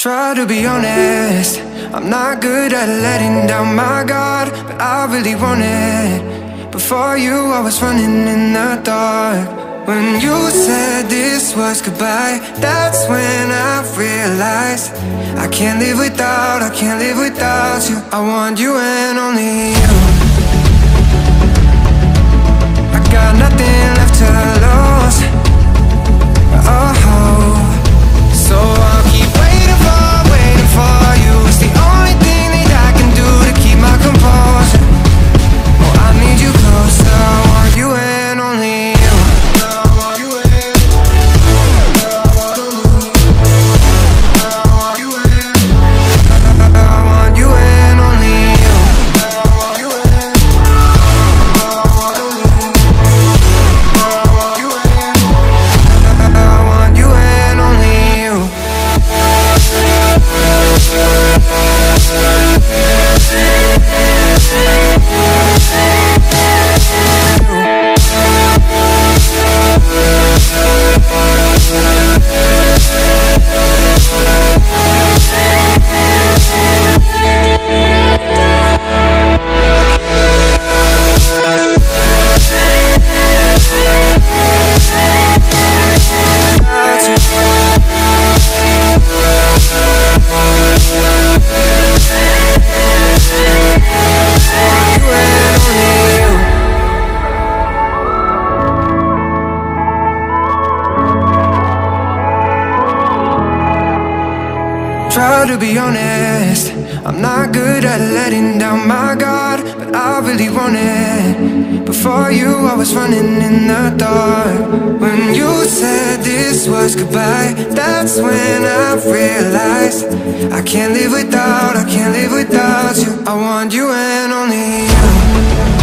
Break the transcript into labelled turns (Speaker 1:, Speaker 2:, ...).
Speaker 1: Try to be honest, I'm not good at letting down my guard, but I really want it. Before you, I was running in the dark. When you said this was goodbye, that's when I realized I can't live without you. I want you and only you. I got nothing left to lose. Oh, so I'll keep waiting for you. It's the only thing that I can do to keep my composure. Oh, I need you closer. I want you and only you. Try to be honest, I'm not good at letting down my guard, but I really want it. Before you, I was running in the dark. When you said this was goodbye, that's when I realized I can't live without you. I want you and only you.